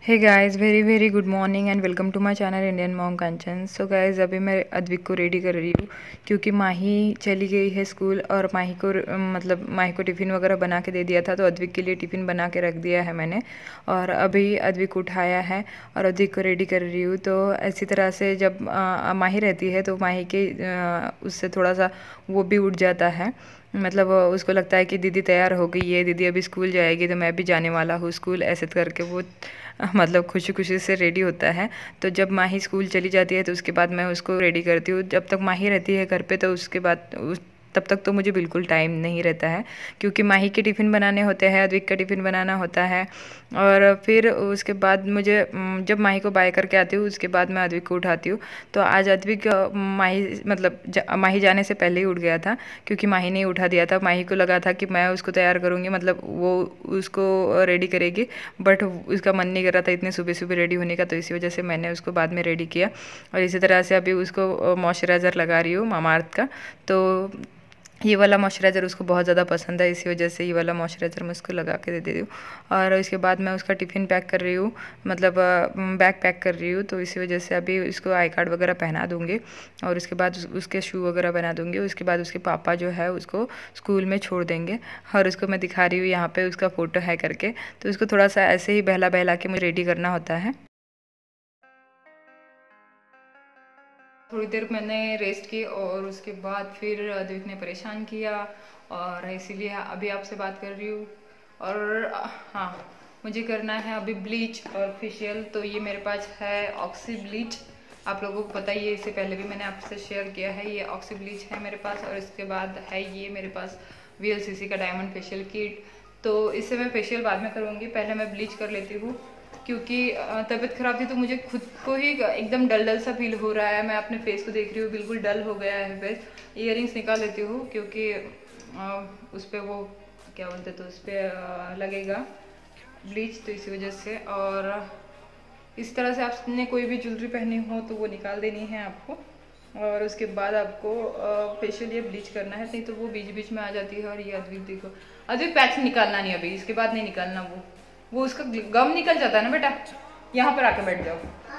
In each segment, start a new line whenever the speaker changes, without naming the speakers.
Hey guys, very very good morning and welcome to my channel Indian mom Kanchan. So guys, अभी मैं अद्विक को ready कर रही हूँ क्योंकि माही चली गई है स्कूल और माही को माही को टिफ़िन वगैरह बना के दे दिया था, तो अद्विक के लिए टिफ़िन बना के रख दिया है मैंने। और अभी अद्विक उठाया है और अद्विक को रेडी कर रही हूँ। तो ऐसी तरह से जब माही रहती है तो माही के उससे थोड़ा सा वो भी उठ जाता है, मतलब उसको लगता है कि दीदी तैयार हो गई है, दीदी अभी स्कूल जाएगी तो मैं भी जाने वाला हूँ स्कूल, ऐसे करके वो मतलब खुशी खुशी से रेडी होता है। तो जब माही स्कूल चली जाती है तो उसके बाद मैं उसको रेडी करती हूँ। जब तक माही रहती है घर पे तो उसके बाद तब तक तो मुझे बिल्कुल टाइम नहीं रहता है, क्योंकि माही के टिफ़िन बनाने होते हैं, अद्विक का टिफ़िन बनाना होता है। और फिर उसके बाद मुझे जब माही को बाय करके आती हूँ उसके बाद मैं अद्विक को उठाती हूँ। तो आज अद्विक माही माही जाने से पहले ही उठ गया था, क्योंकि माही ने उठा दिया था। माही को लगा था कि मैं उसको तैयार करूँगी, मतलब वो उसको रेडी करेगी, बट उसका मन नहीं कर रहा था इतने सुबह सुबह रेडी होने का, तो इसी वजह से मैंने उसको बाद में रेडी किया। और इसी तरह से अभी उसको मॉइस्चराइज़र लगा रही हूँ मामाअर्थ का। तो ये वाला मॉइस्चराइज़र उसको बहुत ज़्यादा पसंद है, इसी वजह से ये वाला मॉइस्चराइज़र मैं उसको लगा के दे देती हूँ। और इसके बाद मैं उसका टिफ़िन पैक कर रही हूँ, मतलब बैग पैक कर रही हूँ। तो इसी वजह से अभी उसको आई कार्ड वगैरह पहना दूँगी और उसके बाद उसके शू वगैरह बना दूँगी। उसके बाद उसके पापा जो है उसको स्कूल में छोड़ देंगे और उसको मैं दिखा रही हूँ यहाँ पर उसका फ़ोटो है करके। तो उसको थोड़ा सा ऐसे ही बहला बहला के मुझे रेडी करना होता है। थोड़ी देर मैंने रेस्ट की और उसके बाद फिर अद्विक ने परेशान किया और इसीलिए अभी आपसे बात कर रही हूँ। और हाँ, मुझे करना है अभी ब्लीच और फेशियल। तो ये मेरे पास है ऑक्सी ब्लीच, आप लोगों को पता ही है, इससे पहले भी मैंने आपसे शेयर किया है। ये ऑक्सी ब्लीच है मेरे पास और इसके बाद है ये मेरे पास VLCC का डायमंड फेशियल किट। तो इससे मैं फेशियल बाद में करूँगी, पहले मैं ब्लीच कर लेती हूँ, क्योंकि तबीयत ख़राब थी तो मुझे खुद को ही एकदम डल डल सा फील हो रहा है। मैं अपने फेस को देख रही हूँ, बिल्कुल डल हो गया है फेस। ईयरिंग्स निकाल लेती हूँ क्योंकि उस पर वो क्या बोलते, तो उस पर लगेगा ब्लीच, तो इसी वजह से। और इस तरह से आपने कोई भी ज्वेलरी पहनी हो तो वो निकाल देनी है आपको, और उसके बाद आपको फेशियल या ब्लीच करना है, नहीं तो वो बीच बीच में आ जाती है। और ये अद्विक देखो, अद्विक पैच निकालना नहीं अभी, इसके बाद नहीं निकालना, वो उसका गम निकल जाता है ना बेटा। यहाँ पर आके बैठ जाओ।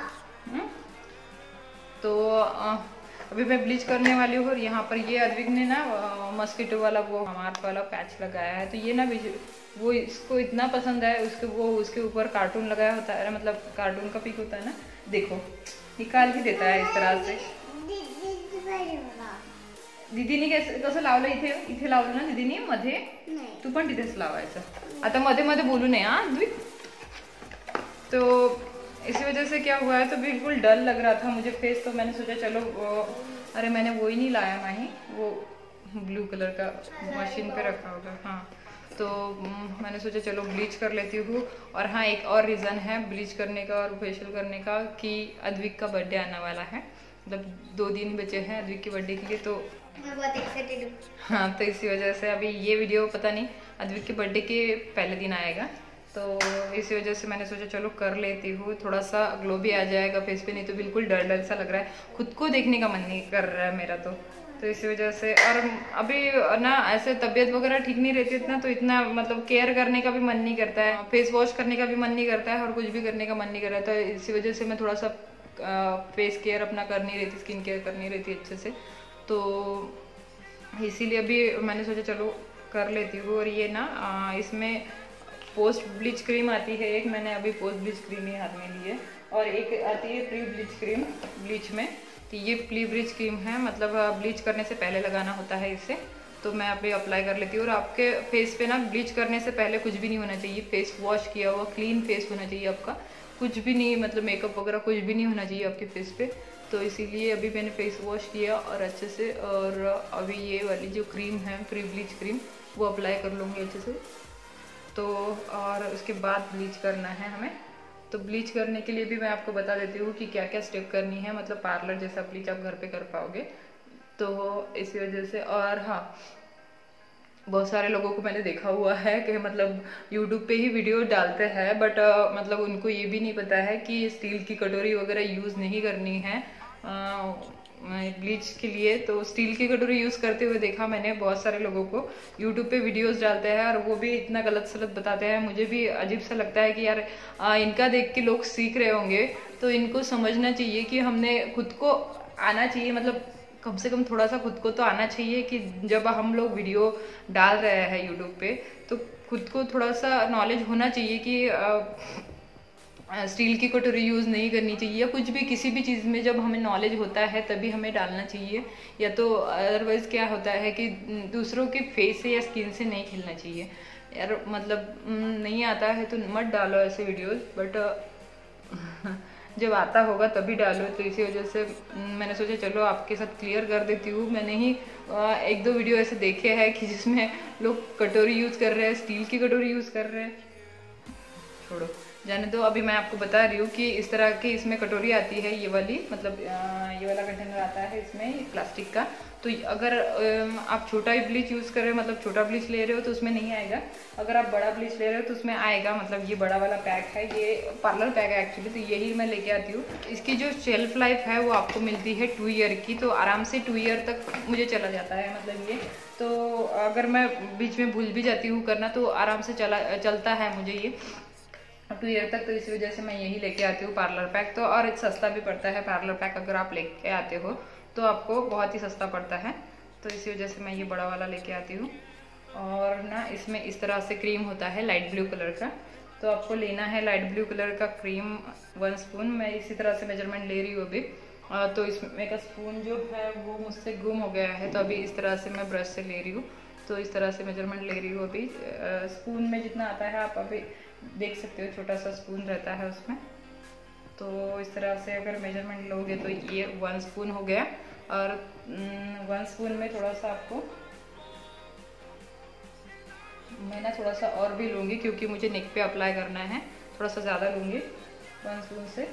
तो अभी मैं ब्लीच करने वाली हूँ और यहाँ पर ये अद्विक ने ना मस्कीटो वाला वो हमारे वाला पैच लगाया है। तो ये ना वो इसको इतना पसंद है, उसके ऊपर कार्टून लगाया होता है, मतलब कार्टून का पिक होता है ना, देखो निकाल ही देता है इस तरह से। दीदीने कसं लावलं, इथे लावलं ना दीदीने मध्ये, तू पण तिथेच लावायचं। आता मध्ये मध्ये बोलू नये हाँ अद्विक। तो इसी वजह से क्या हुआ है, तो बिल्कुल डल लग रहा था मुझे फेस। तो मैंने सोचा चलो अरे मैंने वो ही नहीं लाया माही, वो ब्लू कलर का मशीन पे रखा होगा, हाँ। तो मैंने सोचा चलो ब्लीच कर लेती हूँ। और हाँ, एक और रीज़न है ब्लीच करने का और फेशियल करने का, कि अद्विक का बर्थडे आने वाला है, मतलब 2 दिन बचे हैं अद्विक के बर्थडे के लिए। तो मैं बहुत एक्साइटेड हूँ। हाँ, तो इसी वजह से अभी ये वीडियो पता नहीं अद्विक के बर्थडे के पहले दिन आएगा, तो इसी वजह से मैंने सोचा चलो कर लेती हूँ, थोड़ा सा ग्लो भी आ जाएगा फेस पे, नहीं तो बिल्कुल डल डल सा लग रहा है, खुद को देखने का मन नहीं कर रहा है मेरा। तो इसी वजह से, और अभी ना ऐसे तबीयत वगैरह ठीक नहीं रहती इतना, तो इतना मतलब केयर करने का भी मन नहीं करता है, फेस वॉश करने का भी मन नहीं करता है और कुछ भी करने का मन नहीं कर रहा था। इसी वजह से मैं थोड़ा सा फेस केयर अपना कर नहीं रही थी, स्किन केयर कर नहीं रही थी अच्छे से, तो इसीलिए अभी मैंने सोचा चलो कर लेती हूँ। और ये ना इसमें पोस्ट ब्लीच क्रीम आती है एक, मैंने अभी पोस्ट ब्लीच क्रीम ही हाथ में ली है, और एक आती है प्री ब्लीच क्रीम ब्लीच में। तो ये प्री ब्लीच क्रीम है, मतलब ब्लीच करने से पहले लगाना होता है इसे। तो मैं अभी अप्लाई कर लेती हूँ। और आपके फेस पे ना ब्लीच करने से पहले कुछ भी नहीं होना चाहिए, फेस वॉश किया हुआ क्लीन फेस होना चाहिए आपका, कुछ भी नहीं, मतलब मेकअप वगैरह कुछ भी नहीं होना चाहिए आपके फेस पे। तो इसीलिए अभी मैंने फेस वॉश किया और अच्छे से, और अभी ये वाली जो क्रीम है प्री ब्लीच क्रीम वो अप्लाई कर लूँगी अच्छे से। तो और उसके बाद ब्लीच करना है हमें। तो ब्लीच करने के लिए भी मैं आपको बता देती हूँ कि क्या क्या स्टेप करनी है, मतलब पार्लर जैसा ब्लीच आप घर पे कर पाओगे, तो इसी वजह से। और हाँ, बहुत सारे लोगों को मैंने देखा हुआ है कि मतलब यूट्यूब पे ही वीडियो डालते हैं, बट मतलब उनको ये भी नहीं पता है कि स्टील की कटोरी वगैरह यूज़ नहीं करनी है ब्लीच के लिए तो स्टील की कटोरी यूज करते हुए देखा मैंने बहुत सारे लोगों को। यूट्यूब पे वीडियोस डालते हैं और वो भी इतना गलत सलत बताते हैं। मुझे भी अजीब सा लगता है कि यार इनका देख के लोग सीख रहे होंगे, तो इनको समझना चाहिए कि हमने खुद को आना चाहिए, मतलब कम से कम थोड़ा सा खुद को तो आना चाहिए कि जब हम लोग वीडियो डाल रहे हैं यूट्यूब पे तो खुद को थोड़ा सा नॉलेज होना चाहिए कि स्टील की कटोरी यूज़ नहीं करनी चाहिए, या कुछ भी किसी भी चीज़ में जब हमें नॉलेज होता है तभी हमें डालना चाहिए। या तो अदरवाइज़ क्या होता है कि दूसरों के फेस से या स्किन से नहीं खेलना चाहिए यार, मतलब नहीं आता है तो मत डालो ऐसे वीडियोस, बट जब आता होगा तभी डालो। तो इसी वजह से मैंने सोचा चलो आपके साथ क्लियर कर देती हूँ। मैंने ही एक दो वीडियो ऐसे देखे हैं कि जिसमें लोग कटोरी यूज़ कर रहे हैं, स्टील की कटोरी यूज़ कर रहे हैं। छोड़ो, जाने दो। अभी मैं आपको बता रही हूँ कि इस तरह की इसमें कटोरी आती है, ये वाली, मतलब ये वाला कंटेनर आता है इसमें प्लास्टिक का। तो अगर आप छोटा ब्लीच यूज़ कर रहे हो, मतलब छोटा ब्लीच ले रहे हो तो उसमें नहीं आएगा। अगर आप बड़ा ब्लीच ले रहे हो तो उसमें आएगा। मतलब ये बड़ा वाला पैक है, ये पार्लर पैक है एक्चुअली, तो यही मैं लेके आती हूँ। इसकी जो शेल्फ लाइफ है वो आपको मिलती है 2 ईयर की, तो आराम से 2 ईयर तक मुझे चला जाता है। मतलब ये तो अगर मैं बीच में भूल भी जाती हूँ करना तो आराम से चलता है मुझे ये 2 ईयर तक। तो इसी वजह से मैं यही लेके आती हूँ पार्लर पैक। तो और सस्ता भी पड़ता है पार्लर पैक, अगर आप लेके आते हो तो आपको बहुत ही सस्ता पड़ता है। तो इसी वजह से मैं ये बड़ा वाला लेके आती हूँ। और ना इसमें इस तरह से क्रीम होता है लाइट ब्लू कलर का, तो आपको लेना है लाइट ब्लू कलर का क्रीम 1 स्पून। मैं इसी तरह से मेजरमेंट ले रही हूँ अभी। तो इसमें का स्पून जो है वो मुझसे गुम हो गया है, तो अभी इस तरह से मैं ब्रश से ले रही हूँ। तो इस तरह से मेजरमेंट ले रही हूँ अभी। स्पून में जितना आता है आप अभी देख सकते हो, छोटा सा स्पून रहता है उसमें। तो इस तरह से अगर मेजरमेंट लोगे तो ये 1 स्पून हो गया। और 1 स्पून में थोड़ा सा आपको मैं ना थोड़ा सा और भी लूँगी क्योंकि मुझे नेक पे अप्लाई करना है, थोड़ा सा ज़्यादा लूँगी 1 स्पून से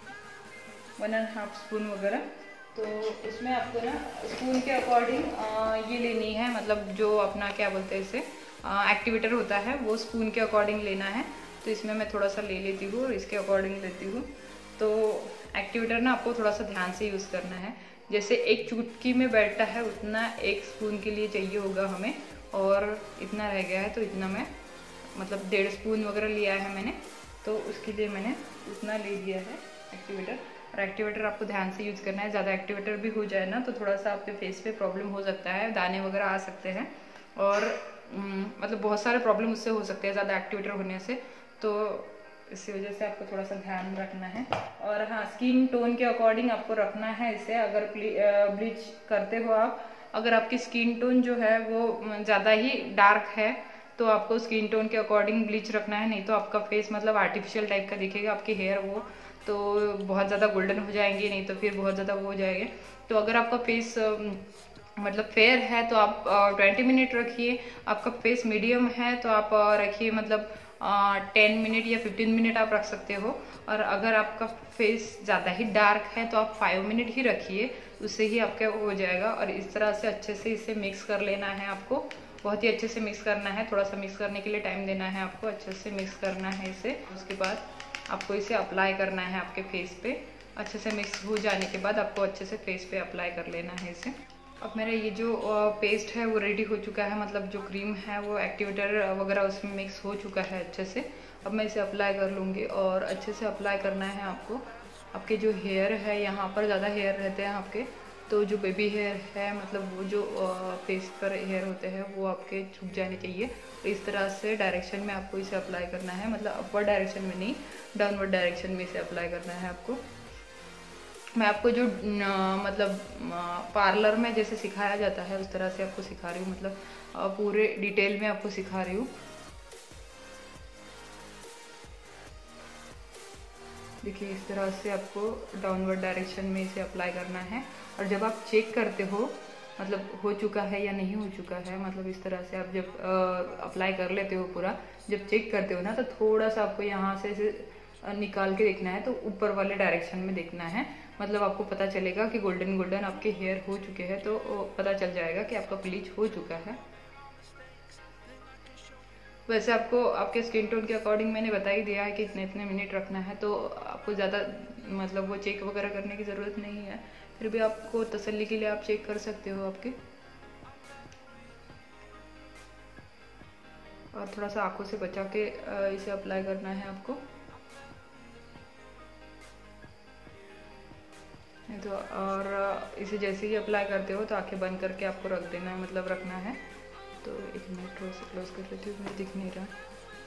1.5 स्पून वगैरह। तो उसमें आपको ना स्पून के अकॉर्डिंग ये लेनी है, मतलब जो अपना क्या बोलते हैं इसे एक्टिवेटर होता है वो स्पून के अकॉर्डिंग लेना है। तो इसमें मैं थोड़ा सा ले लेती हूँ और इसके अकॉर्डिंग लेती हूँ। तो एक्टिवेटर ना आपको थोड़ा सा ध्यान से यूज़ करना है, जैसे एक चुटकी में बैठता है उतना 1 स्पून के लिए चाहिए होगा हमें, और इतना रह गया है तो इतना मैं मतलब 1.5 स्पून वगैरह लिया है मैंने, तो उसके लिए मैंने उतना ले लिया है एक्टिवेटर। और एक्टिवेटर आपको ध्यान से यूज़ करना है, ज़्यादा एक्टिवेटर भी हो जाए ना तो थोड़ा सा आपके फेस पे प्रॉब्लम हो सकता है, दाने वगैरह आ सकते हैं और मतलब बहुत सारे प्रॉब्लम उससे हो सकते हैं ज़्यादा एक्टिवेटर होने से। तो इसी वजह से आपको थोड़ा सा ध्यान रखना है। और हाँ, स्किन टोन के अकॉर्डिंग आपको रखना है इसे। अगर ब्लीच करते हो आप, अगर आपकी स्किन टोन जो है वो ज़्यादा ही डार्क है तो आपको स्किन टोन के अकॉर्डिंग ब्लीच रखना है, नहीं तो आपका फेस मतलब आर्टिफिशियल टाइप का दिखेगा। आपके हेयर वो तो बहुत ज़्यादा गोल्डन हो जाएंगे, नहीं तो फिर बहुत ज़्यादा वो हो जाएंगे। तो अगर आपका फेस मतलब फेयर है तो आप 20 मिनट रखिए। आपका फेस मीडियम है तो आप रखिए मतलब 10 मिनट या 15 मिनट आप रख सकते हो। और अगर आपका फेस ज़्यादा ही डार्क है तो आप 5 मिनट ही रखिए, उससे ही आपका हो जाएगा। और इस तरह से अच्छे से इसे मिक्स कर लेना है आपको, बहुत ही अच्छे से मिक्स करना है। थोड़ा सा मिक्स करने के लिए टाइम देना है आपको, अच्छे से मिक्स करना है इसे। उसके बाद आपको इसे अप्लाई करना है आपके फेस पे। अच्छे से मिक्स हो जाने के बाद आपको अच्छे से फेस पे अप्लाई कर लेना है इसे। अब मेरा ये जो पेस्ट है वो रेडी हो चुका है, मतलब जो क्रीम है वो एक्टिवेटर वगैरह उसमें मिक्स हो चुका है अच्छे से। अब मैं इसे अप्लाई कर लूँगी और अच्छे से अप्लाई करना है आपको। आपके जो हेयर है यहाँ पर ज़्यादा हेयर रहते हैं आपके, तो जो बेबी हेयर है मतलब वो जो फेस पर हेयर होते हैं वो आपके झुक जाने चाहिए। तो इस तरह से डायरेक्शन में आपको इसे अप्लाई करना है, मतलब अपवर्ड डायरेक्शन में नहीं, डाउनवर्ड डायरेक्शन में इसे अप्लाई करना है आपको। मैं आपको जो मतलब पार्लर में जैसे सिखाया जाता है उस तरह से आपको सिखा रही हूँ, मतलब पूरे डिटेल में आपको सिखा रही हूँ। देखिए इस तरह से आपको डाउनवर्ड डायरेक्शन में इसे अप्लाई करना है। और जब आप चेक करते हो मतलब हो चुका है या नहीं हो चुका है, मतलब इस तरह से आप जब अप्लाई कर लेते हो पूरा, जब चेक करते हो ना तो थोड़ा सा आपको यहाँ से निकाल के देखना है, तो ऊपर वाले डायरेक्शन में देखना है। मतलब आपको पता चलेगा कि गोल्डन गोल्डन आपके हेयर हो चुके हैं, तो पता चल जाएगा कि आपका ब्लीच हो चुका है। वैसे आपको आपके स्किन टोन के अकॉर्डिंग मैंने बता ही दिया है कि इतने इतने मिनट रखना है, तो आपको ज़्यादा मतलब वो चेक वगैरह करने की ज़रूरत नहीं है। फिर भी आपको तसल्ली के लिए आप चेक कर सकते हो आपके। और थोड़ा सा आंखों से बचा के इसे अप्लाई करना है आपको। तो और इसे जैसे ही अप्लाई करते हो तो आंखें बंद करके आपको रख देना है, मतलब रखना है। तो एक मिनट थोड़ा सा क्लोज कर लेती हूँ, मुझे दिख नहीं रहा।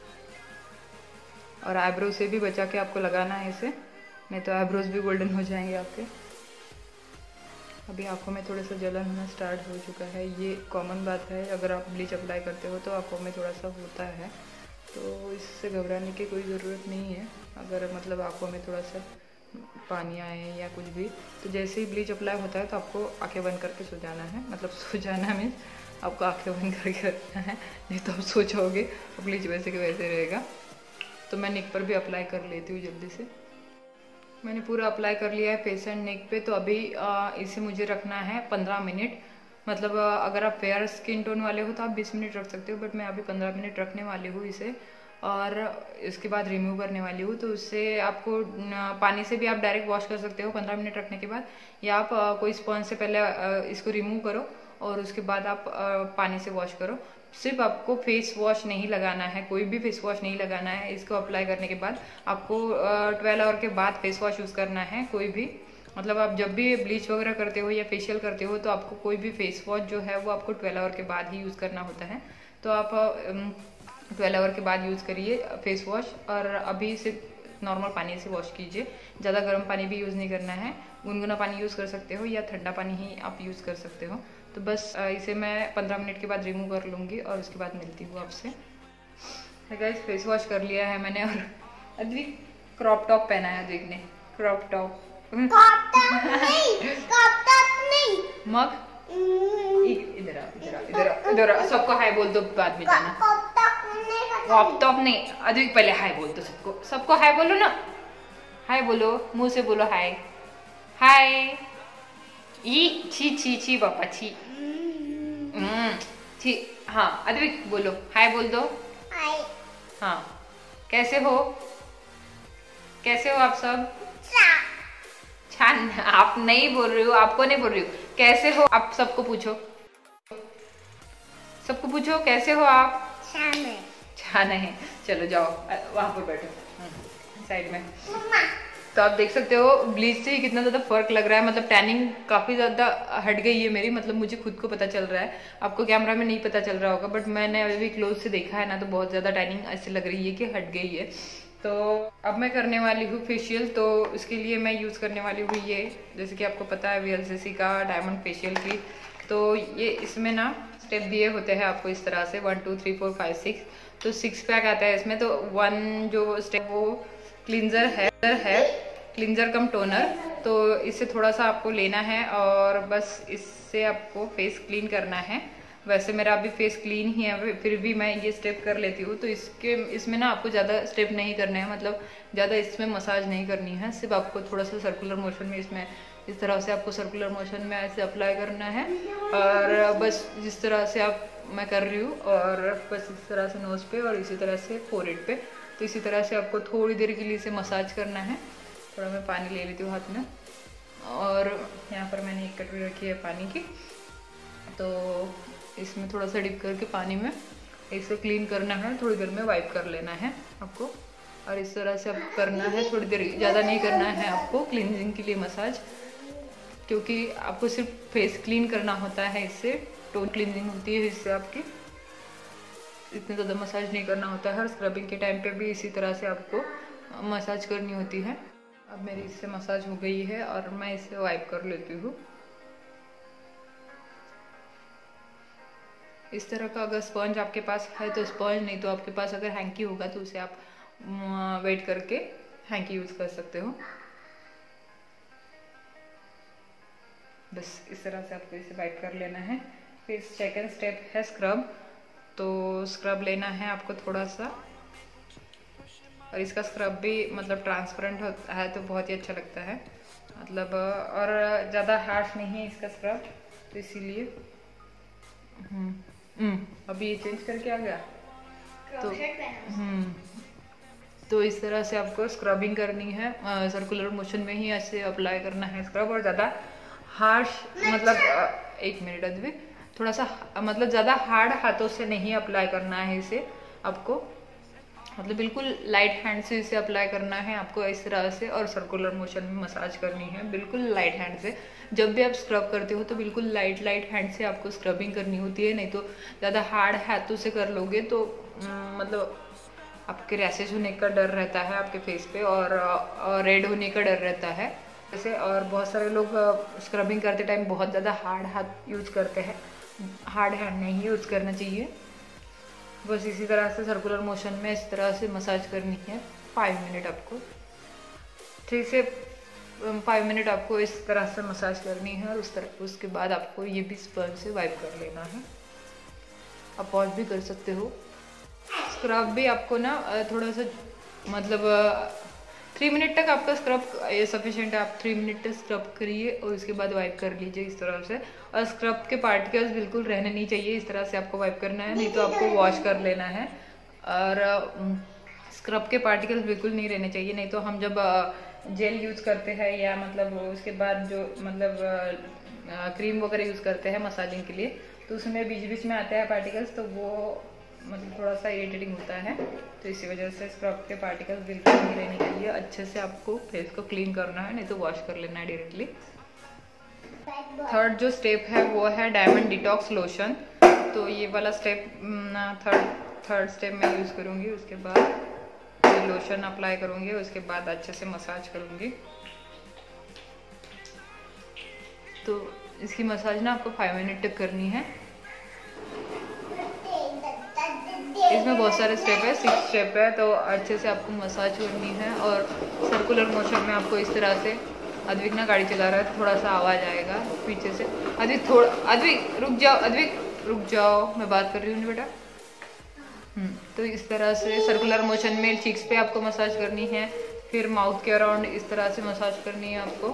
और आईब्रो से भी बचा के आपको लगाना है इसे, नहीं तो आईब्रोज भी गोल्डन हो जाएंगे आपके। अभी आंखों में थोड़ा सा जलन होना स्टार्ट हो चुका है, ये कॉमन बात है, अगर आप ब्लीच अप्लाई करते हो तो आंखों में थोड़ा सा होता है, तो इससे घबराने की कोई ज़रूरत नहीं है। अगर मतलब आंखों में थोड़ा सा पानी आए या कुछ भी, तो जैसे ही ब्लीच अप्लाई होता है तो आपको आंखें बंद करके सो जाना है। मतलब सो जाना मीन्स आपको आंखें बंद करके रखना है, नहीं तो आप सो जाओगे, ब्लीच वैसे के वैसे रहेगा। तो मैं नेक पर भी अप्लाई कर लेती हूँ जल्दी से। मैंने पूरा अप्लाई कर लिया है फेस एंड नेक पे। तो अभी इसे मुझे रखना है 15 मिनट। मतलब अगर आप फेयर स्किन टोन वाले हो तो आप 20 मिनट रख सकते हो, बट मैं अभी 15 मिनट रखने वाली हूँ इसे। और इसके बाद रिमूव करने वाली हूँ। तो उससे आपको पानी से भी आप डायरेक्ट वॉश कर सकते हो 15 मिनट रखने के बाद, या आप कोई स्पॉन्ज से पहले इसको रिमूव करो और उसके बाद आप पानी से वॉश करो। सिर्फ आपको फेस वॉश नहीं लगाना है, कोई भी फेस वॉश नहीं लगाना है। इसको अप्लाई करने के बाद आपको 12 आवर के बाद फेस वॉश यूज़ करना है कोई भी। मतलब आप जब भी ब्लीच वगैरह करते हो या फेशियल करते हो तो आपको कोई भी फेस वॉश जो है वो आपको 12 आवर के बाद ही यूज़ करना होता है। तो आप 12 आवर के बाद यूज़ करिए फेस वॉश। और अभी सिर्फ नॉर्मल पानी से वॉश कीजिए, ज़्यादा गर्म पानी भी यूज़ नहीं करना है। गुनगुना पानी यूज़ कर सकते हो या ठंडा पानी ही आप यूज़ कर सकते हो। तो बस इसे मैं 15 मिनट के बाद रिमूव कर लूँगी और उसके बाद मिलती हूँ आपसे। गाइस फेस वॉश कर लिया है मैंने, और अद्विक क्रॉप टॉप पहना है। अद्विक ने क्रॉप टॉप मग इधर सबको हाय बोल दो, बाद में जाना। क्रॉप टॉप नहीं अद्विक, पहले हाय बोल दो सबको हाय बोलो ना, हाय बोलो, मुंह से बोलो हाय हाय। ई छी छी छी पापा छी छी। हाँ अद्विक बोलो हाय बोल दो। हाय। हाँ कैसे हो, कैसे हो आप सब? छान। आप नहीं बोल रही हो, आपको नहीं बोल रही हो, कैसे हो आप सबको पूछो, सबको पूछो कैसे हो आप? छान है। चलो जाओ वहां पर बैठो साइड में। तो आप देख सकते हो ब्लीच से ही कितना ज़्यादा फर्क लग रहा है। मतलब टैनिंग काफ़ी ज़्यादा हट गई है मेरी, मतलब मुझे खुद को पता चल रहा है। आपको कैमरा में नहीं पता चल रहा होगा, बट मैंने अभी क्लोज से देखा है ना, तो बहुत ज़्यादा टैनिंग ऐसे लग रही है कि हट गई है। तो अब मैं करने वाली हूँ फेशियल। तो इसके लिए मैं यूज़ करने वाली हूँ ये, जैसे कि आपको पता है VLCC का डायमंड फेशियल की। तो ये इसमें ना स्टेप दिए होते हैं आपको इस तरह से 1 2 3 4 5 6। तो 6 पैक आता है इसमें। तो 1 जो स्टेप वो क्लींजर है क्लींजर कम टोनर। तो इससे थोड़ा सा आपको लेना है और बस इससे आपको फेस क्लीन करना है। वैसे मेरा अभी फेस क्लीन ही है, फिर भी मैं ये स्टेप कर लेती हूँ। तो इसमें ना आपको ज़्यादा स्टेप नहीं करने हैं, मतलब ज़्यादा इसमें मसाज नहीं करनी है। सिर्फ आपको थोड़ा सा सर्कुलर मोशन में इसमें इस तरह से आपको सर्कुलर मोशन में ऐसे अप्लाई करना है। और बस जिस तरह से मैं कर रही हूँ, और बस इस तरह से नोज पे और इसी तरह से फोरहेड पे। तो इसी तरह से आपको थोड़ी देर के लिए इसे मसाज करना है। थोड़ा मैं पानी ले लेती हूँ हाथ में, और यहाँ पर मैंने एक कटोरी रखी है पानी की। तो इसमें थोड़ा सा डिप करके पानी में इसे क्लीन करना है, थोड़ी देर में वाइप कर लेना है आपको। और इस तरह से अब करना है थोड़ी देर, ज़्यादा नहीं करना है आपको क्लींजिंग के लिए मसाज, क्योंकि आपको सिर्फ फेस क्लीन करना होता है, इससे टोन क्लींजिंग होती है इससे आपकी। इतने ज़्यादा मसाज नहीं करना होता है। और स्क्रबिंग के टाइम पे भी इसी तरह से आपको मसाज करनी होती है। अब मेरी इससे मसाज हो गई है और मैं इसे वाइप कर लेती हूँ। इस तरह का अगर स्पंज आपके पास है तो स्पंज, नहीं तो आपके पास अगर हैंकी होगा तो उसे आप वेट करके हैंकी यूज़ कर सकते हो। बस इस तरह से आपको इसे वाइप कर लेना है। फिर सेकंड स्टेप है स्क्रब। तो स्क्रब लेना है आपको थोड़ा सा, और इसका स्क्रब भी मतलब ट्रांसपेरेंट होता है तो बहुत ही अच्छा लगता है, मतलब और ज़्यादा हार्श नहीं है इसका स्क्रब, तो इसीलिए। अभी ये चेंज करके आ गया। तो इस तरह से आपको स्क्रबिंग करनी है, सर्कुलर मोशन में ही ऐसे अप्लाई करना है स्क्रब। और ज़्यादा हार्श मतलब एक मिनट अद्विक, थोड़ा सा मतलब ज़्यादा हार्ड हाथों से नहीं अप्लाई करना है इसे आपको, मतलब बिल्कुल लाइट हैंड से इसे अप्लाई करना है आपको इस तरह से। और सर्कुलर मोशन में मसाज करनी है बिल्कुल लाइट हैंड से। जब भी आप स्क्रब करते हो तो बिल्कुल लाइट हैंड से आपको स्क्रबिंग करनी होती है, नहीं तो ज़्यादा हार्ड हाथों से कर लोगे तो मतलब आपके रैशेज होने का डर रहता है आपके फेस पे, और रेड होने का डर रहता है जैसे। और बहुत सारे लोग स्क्रबिंग करते टाइम बहुत ज़्यादा हार्ड हाथ यूज करते हैं, हार्ड हैंड नहीं यूज करना चाहिए। बस इसी तरह से सर्कुलर मोशन में इस तरह से मसाज करनी है 5 मिनट आपको, 3 से 5 मिनट आपको इस तरह से मसाज करनी है। और उसके बाद आपको ये भी स्पंज से वाइप कर लेना है। आप वॉश भी कर सकते हो। स्क्रब भी आपको ना थोड़ा सा मतलब 3 मिनट तक आपका स्क्रब सफिशिएंट है। आप 3 मिनट तक स्क्रब करिए और उसके बाद वाइप कर लीजिए इस तरह से। और स्क्रब के पार्टिकल्स बिल्कुल रहने नहीं चाहिए, इस तरह से आपको वाइप करना है, नहीं तो आपको वॉश कर लेना है। और स्क्रब के पार्टिकल्स बिल्कुल नहीं रहने चाहिए, नहीं तो हम जब जेल यूज करते हैं या मतलब उसके बाद जो मतलब क्रीम वगैरह यूज करते हैं मसाजिंग के लिए, तो उसमें बीच में आते हैं पार्टिकल्स, तो वो मतलब थोड़ा सा इरिटेटिंग होता है। तो इसी वजह से स्क्रब के पार्टिकल्स बिल्कुल नहीं रहने चाहिए। अच्छे से आपको फेस को क्लीन करना है, नहीं तो वॉश कर लेना है डायरेक्टली। थर्ड जो स्टेप है वो है डायमंड डिटॉक्स लोशन। तो ये वाला स्टेप थर्ड स्टेप मैं यूज़ करूँगी। उसके बाद ये लोशन अप्लाई करूँगी, उसके बाद अच्छे से मसाज करूँगी। तो इसकी मसाज ना आपको 5 मिनट तक करनी है। इसमें बहुत सारे स्टेप है, 6 स्टेप है, तो अच्छे से आपको मसाज करनी है। और सर्कुलर मोशन में आपको इस तरह से, अद्विक ना गाड़ी चला रहा है तो थोड़ा सा आवाज़ आएगा पीछे से। अद्विक रुक जाओ, मैं बात कर रही हूँ बेटा। तो इस तरह से सर्कुलर मोशन में चीक्स पे आपको मसाज करनी है, फिर माउथ के अराउंड इस तरह से मसाज करनी है आपको,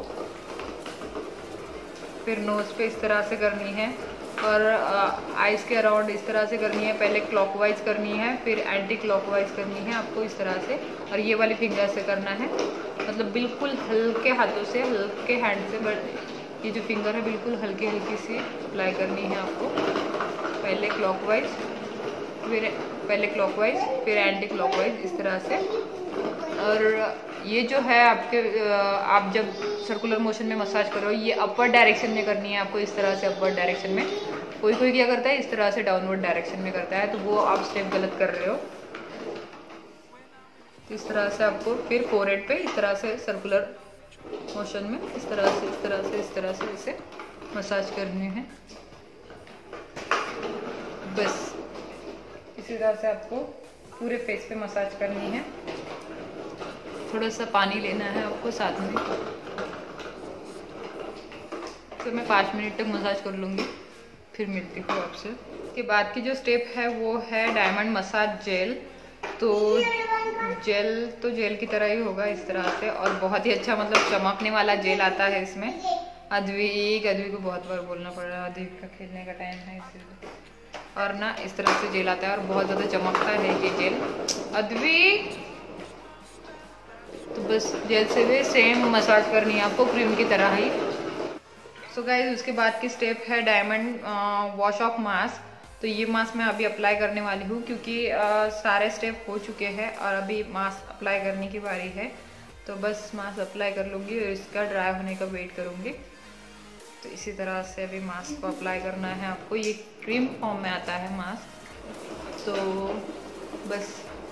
फिर नोज पे इस तरह से करनी है, और आइज के अराउंड इस तरह से करनी है। पहले क्लॉकवाइज करनी है, फिर एंटी क्लॉकवाइज करनी है आपको इस तरह से। और ये वाली फिंगर से करना है, मतलब बिल्कुल हल्के हाथों से, हल्के हैंड से, ये जो फिंगर है बिल्कुल हल्की सी अप्लाई करनी है आपको। पहले क्लॉकवाइज फिर एंटी क्लॉकवाइज इस तरह से। और ये जो है आपके आप जब सर्कुलर मोशन में मसाज करो, ये अपर डायरेक्शन में करनी है आपको इस तरह से, अपर डायरेक्शन में। कोई क्या करता है इस तरह से डाउनवर्ड डायरेक्शन में करता है, तो वो आप स्टेप गलत कर रहे हो। इस तरह से आपको फिर फोरहेड पे इस तरह से सर्कुलर मोशन में इस तरह से इसे मसाज करनी है। बस इसी तरह से आपको पूरे फेस पे मसाज करनी है। थोड़ा सा पानी लेना है आपको साथ में। तो मैं 5 मिनट तक मसाज कर लूँगी, फिर मिलती हूँ आपसे। इसके बाद की जो स्टेप है वो है डायमंड मसाज जेल। तो जेल की तरह ही होगा इस तरह से, और बहुत ही अच्छा मतलब चमकने वाला जेल आता है इसमें। अद्विक को बहुत बार बोलना पड़ रहा है, अद्विक का खेलने का टाइम है इसलिए। और ना इस तरह से जेल आता है और बहुत ज़्यादा चमकता है ये जेल। अद्विक, तो बस जेल से भी सेम मसाज करनी है आपको क्रीम की तरह ही। सो गाइस, उसके बाद की स्टेप है डायमंड वॉश ऑफ मास्क। तो ये मास्क मैं अभी अप्लाई करने वाली हूँ, क्योंकि सारे स्टेप हो चुके हैं और अभी मास्क अप्लाई करने की बारी है। तो बस मास्क अप्लाई कर लूँगी और इसका ड्राई होने का वेट करूँगी। तो इसी तरह से अभी मास्क को अप्लाई करना है आपको। ये क्रीम फॉर्म में आता है मास्क। तो बस,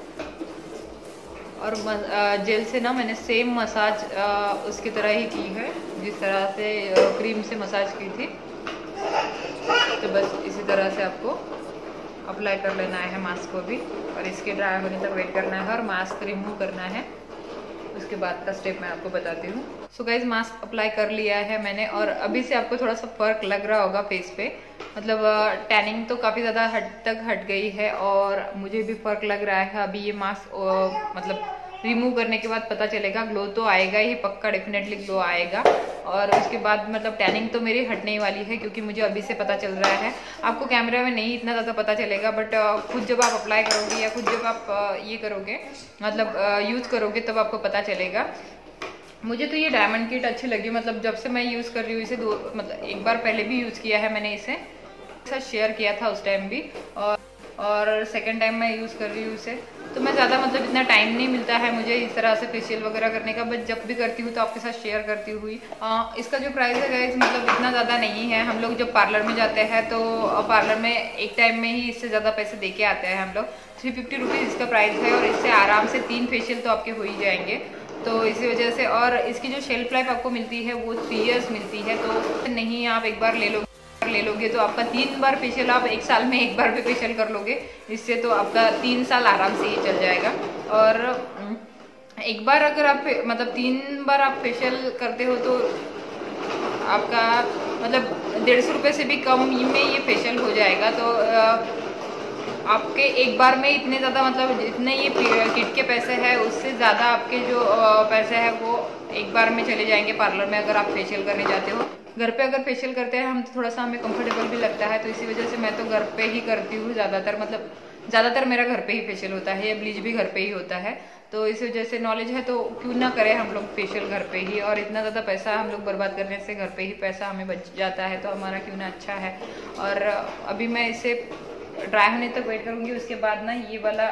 और जेल से ना मैंने सेम मसाज उसकी तरह ही की है जिस तरह से क्रीम से मसाज की थी। तो बस इसी तरह से आपको अप्लाई कर लेना है मास्क को भी, और इसके ड्राई होने तक वेट करना है और मास्क रिमूव करना है। उसके बाद का स्टेप मैं आपको बताती हूँ। सो गाइज, मास्क अप्लाई कर लिया है मैंने, और अभी से आपको थोड़ा सा फर्क लग रहा होगा फेस पे। मतलब टैनिंग तो काफ़ी ज़्यादा हट गई है और मुझे भी फर्क लग रहा है। अभी ये मास्क मतलब रिमूव करने के बाद पता चलेगा। ग्लो तो आएगा ही पक्का, डेफिनेटली ग्लो आएगा। और उसके बाद मतलब टैनिंग तो मेरी हटने ही वाली है, क्योंकि मुझे अभी से पता चल रहा है। आपको कैमरा में नहीं इतना ज़्यादा पता चलेगा, बट खुद जब आप अप्लाई करोगे या खुद जब आप ये करोगे मतलब यूज़ करोगे तब आपको पता चलेगा। मुझे तो ये डायमंड किट अच्छी लगी, मतलब जब से मैं यूज़ कर रही हूँ इसे, मतलब एक बार पहले भी यूज़ किया है मैंने इसे, साथ शेयर किया था उस टाइम भी, और सेकेंड टाइम मैं यूज़ कर रही हूँ इसे। तो मैं ज़्यादा मतलब इतना टाइम नहीं मिलता है मुझे इस तरह से फेशियल वगैरह करने का, बट जब भी करती हूँ तो आपके साथ शेयर करती हुई। इसका जो प्राइस है गाइस मतलब इतना ज़्यादा नहीं है। हम लोग जब पार्लर में जाते हैं तो पार्लर में एक टाइम में ही इससे ज़्यादा पैसे दे के आते हैं हम लोग। 350 रुपीज़ इसका प्राइस है, और इससे आराम से 3 फेशियल तो आपके हो ही जाएंगे। तो इसी वजह से, और इसकी जो शेल्फ लाइफ आपको मिलती है वो 3 ईयर्स मिलती है। तो नहीं आप एक बार ले लोगे तो आपका 3 बार फेशियल, आप एक साल में एक बार भी फेशियल कर लोगे इससे, तो आपका 3 साल आराम से ही चल जाएगा। और एक बार अगर आप मतलब 3 बार आप फेशियल करते हो तो आपका मतलब 150 रुपये से भी कम में ये फेशियल हो जाएगा। तो आपके एक बार में इतने ज़्यादा मतलब जितने ये किट के पैसे हैं उससे ज़्यादा आपके जो पैसे हैं वो एक बार में चले जाएंगे पार्लर में अगर आप फेशियल करने जाते हो। घर पे अगर फेशियल करते हैं हम तो थोड़ा सा हमें कंफर्टेबल भी लगता है, तो इसी वजह से मैं तो घर पे ही करती हूँ ज़्यादातर, मतलब ज़्यादातर मेरा घर पे ही फेशियल होता है, या ब्लीच भी घर पे ही होता है। तो इस वजह से नॉलेज है तो क्यों ना करें हम लोग फेशियल घर पे ही, और इतना ज़्यादा पैसा हम लोग बर्बाद करने से घर पे ही पैसा हमें बच जाता है, तो हमारा क्यों ना अच्छा है। और अभी मैं इसे ड्राई होने तक वेट करूँगी, उसके बाद ना ये वाला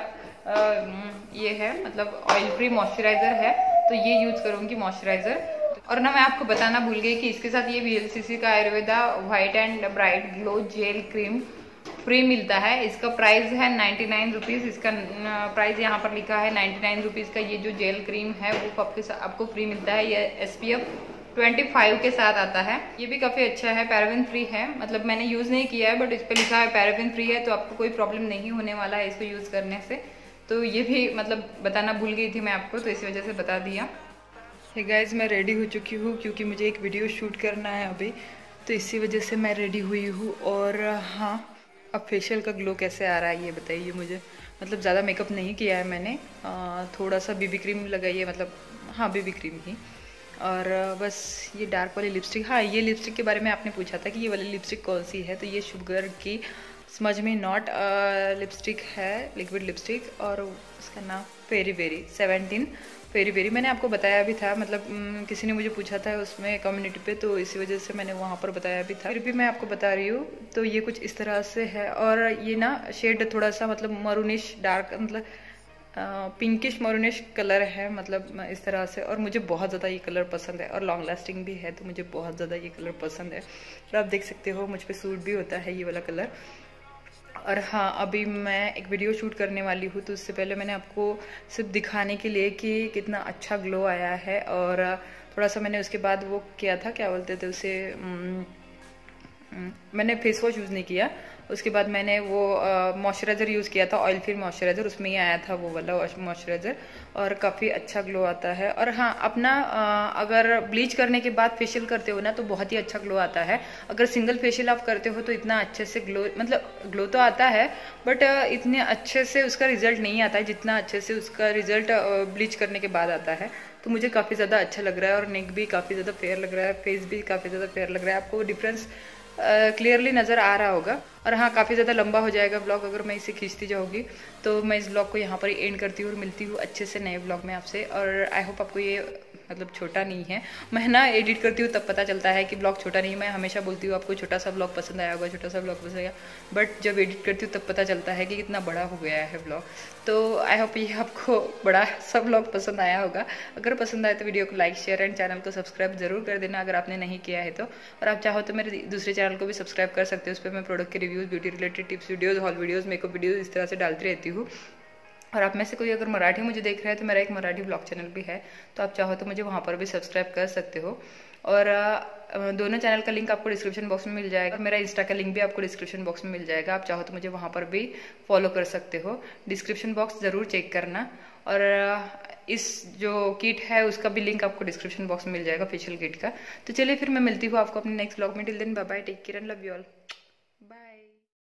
ये है मतलब ऑयल फ्री मॉइस्चराइज़र है, तो ये यूज़ करूँगी मॉइस्चराइज़र। और ना मैं आपको बताना भूल गई कि इसके साथ ये VLCC का Ayurveda white and bright glow gel cream free मिलता है। इसका प्राइस है 99 रुपीज़। इसका प्राइस यहाँ पर लिखा है 99 रुपीज़ का। ये जो जेल क्रीम है वो आपको फ्री मिलता है। ये SPF 25 के साथ आता है। ये भी काफ़ी अच्छा है, पैराबेन फ्री है, मतलब मैंने यूज़ नहीं किया है बट इस पर लिखा है पैराबेन फ्री है, तो आपको कोई प्रॉब्लम नहीं होने वाला है इसको यूज़ करने से। तो ये भी मतलब बताना भूल गई थी मैं आपको, तो इसी वजह से बता दिया। हे गाइस, मैं रेडी हो चुकी हूँ क्योंकि मुझे एक वीडियो शूट करना है अभी, तो इसी वजह से मैं रेडी हुई हूँ। और हाँ, अब फेशियल का ग्लो कैसे आ रहा है ये बताइए मुझे। मतलब ज़्यादा मेकअप नहीं किया है मैंने, थोड़ा सा BB क्रीम लगाई है, मतलब हाँ BB क्रीम ही, और बस ये डार्क वाली लिपस्टिक। हाँ, ये लिपस्टिक के बारे में आपने पूछा था कि ये वाली लिपस्टिक कौन सी है, तो ये शुगर की स्मज में नॉट लिपस्टिक है, लिक्विड लिपस्टिक, और उसका नाम फेरी बेरी 17 फेरी बेरी। मैंने आपको बताया भी था, मतलब किसी ने मुझे पूछा था उसमें कम्युनिटी पे, तो इसी वजह से मैंने वहाँ पर बताया भी था, फिर भी मैं आपको बता रही हूँ। तो ये कुछ इस तरह से है, और ये ना शेड थोड़ा सा मतलब मरूनिश डार्क, मतलब पिंकिश मरूनिश कलर है, मतलब इस तरह से। और मुझे बहुत ज़्यादा ये कलर पसंद है, और लॉन्ग लास्टिंग भी है, तो मुझे बहुत ज़्यादा ये कलर पसंद है। और आप देख सकते हो मुझ पर सूट भी होता है ये वाला कलर। और हाँ, अभी मैं एक वीडियो शूट करने वाली हूँ, तो उससे पहले मैंने आपको सिर्फ दिखाने के लिए कि कितना अच्छा ग्लो आया है, और थोड़ा सा मैंने उसके बाद वो किया था, क्या बोलते थे उसे, मैंने फेस वॉश यूज़ नहीं किया। उसके बाद मैंने वो मॉइस्चराइज़र यूज़ किया था, ऑयल फ्री मॉइस्चराइज़र, उसमें ही आया था वो वाला मॉइस्चराइज़र, और काफ़ी अच्छा ग्लो आता है। और हाँ, अपना अगर ब्लीच करने के बाद फेशियल करते हो ना तो बहुत ही अच्छा ग्लो आता है। अगर सिंगल फेशियल आप करते हो तो इतना अच्छे से ग्लो, मतलब ग्लो तो आता है बट इतने अच्छे से उसका रिजल्ट नहीं आता है जितना अच्छे से उसका रिजल्ट ब्लीच करने के बाद आता है। तो मुझे काफ़ी ज़्यादा अच्छा लग रहा है, और नेक भी काफ़ी ज़्यादा फेयर लग रहा है, फेस भी काफ़ी ज़्यादा फेयर लग रहा है। आपको डिफरेंस क्लियरली नज़र आ रहा होगा। और हाँ, काफ़ी ज़्यादा लंबा हो जाएगा ब्लॉग अगर मैं इसे खींचती जाऊँगी, तो मैं इस ब्लॉग को यहाँ पर एंड करती हूँ और मिलती हूँ अच्छे से नए ब्लॉग में आपसे। और आई होप आपको ये मतलब छोटा नहीं है। मैं ना एडिट करती हूँ तब पता चलता है कि ब्लॉग छोटा नहीं है। मैं हमेशा बोलती हूँ आपको छोटा सा ब्लॉग पसंद आया होगा, छोटा सा ब्लॉग पसंद आया, बट जब एडिट करती हूँ तब पता चलता है कि कितना बड़ा हो गया है ब्लॉग। तो आई होप ये आपको बड़ा सा ब्लॉग पसंद आया होगा। अगर पसंद आए तो वीडियो को लाइक, शेयर एंड चैनल को सब्सक्राइब जरूर कर देना अगर आपने नहीं किया है तो। और आप चाहो तो मेरे दूसरे चैनल को भी सब्सक्राइब कर सकते हो, उस पर मैं प्रोडक्ट के reviews, beauty related tips videos, haul videos, makeup videos इस तरह से डालती रहती हूँ। और आप में से कोई अगर मराठी मुझे देख रहा है तो मेरा एक मराठी ब्लॉग चैनल भी है, तो आप चाहो तो मुझे वहाँ पर भी सब्सक्राइब कर सकते हो। और दोनों चैनल का लिंक आपको डिस्क्रिप्शन बॉक्स में मिल जाएगा, और मेरा इंस्टा का लिंक भी आपको डिस्क्रिप्शन बॉक्स में मिल जाएगा। आप चाहो तो मुझे वहाँ पर भी फॉलो कर सकते हो। डिस्क्रिप्शन बॉक्स ज़रूर चेक करना। और इस जो किट है उसका भी लिंक आपको डिस्क्रिप्शन बॉक्स में मिल जाएगा, फेशियल किट का। तो चलिए फिर मैं मिलती हूँ आपको अपने नेक्स्ट ब्लॉग में। Till then bye bye, take care and love you all.